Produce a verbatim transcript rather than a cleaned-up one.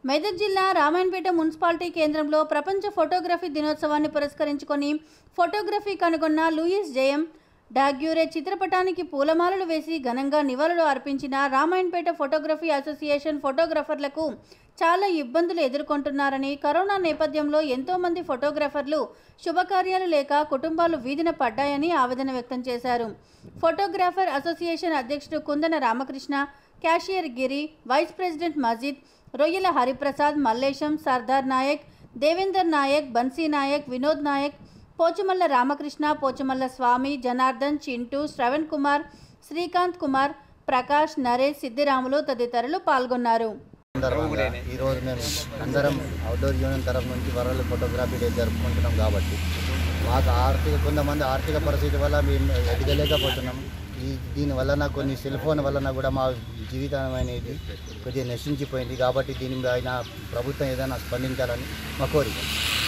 మెదక్ జిల్లా రామాయణపేట మున్సిపాలిటీ కేంద్రంలో ప్రపంచ ఫోటోగ్రఫీ దినోత్సవాన్ని పురస్కరించుకొని ఫోటోగ్రఫీ కనుగొన్న లూయిస్ జయం డాగ్యూరే చిత్రపటానికి పూలమాలలు వేసి ఘనంగా నివాళులు అర్పించిన రామాయణపేట ఫోటోగ్రఫీ అసోసియేషన్ ఫోటోగ్రాఫర్లకు చాలా ఇబ్బందులు ఎదుర్కొంటున్నారని, కరోనా నేపథ్యంలో ఎంతోమంది ఫోటోగ్రాఫర్లు శుభకార్యాలు లేక కుటుంబాలు వీధిన పడ్డాయని ఆవేదన వ్యక్తం చేశారు. ఫోటోగ్రాఫర్ అసోసియేషన్ అధ్యక్షుడు Kundana Ramakrishna, cashier Giri, vice president Majeed, Royyala Hariprasad, Mallesham, Sardar Naik, Devender Naik, బన్సీ నాయక్, వినోద్ నాయక్, పోచమల్ల రామకృష్ణ, పోచమల్ల స్వామి, జనార్దన్, చింటూ, శ్రవణ్ కుమార్, శ్రీకాంత్ కుమార్, ప్రకాష్, నరేష్, సిద్ధిరాములు తదితరులు పాల్గొన్నారు. ఈరోజు మేము అందరం అవుట్డోర్ యూనియన్ తరఫు నుంచి వరల్డ్ ఫోటోగ్రఫీ డే జరుపుకుంటున్నాం కాబట్టి మాకు ఆర్థిక కొంతమంది ఆర్థిక పరిస్థితి వల్ల మేము ఎదగలేకపోతున్నాం. ఈ దీని వలన కొన్ని సెల్ ఫోన్ వలన కూడా మా జీవితం అనేది కొద్దిగా నశించిపోయింది. కాబట్టి దీని పైన ప్రభుత్వం ఏదైనా స్పందించాలని మా కోరిక.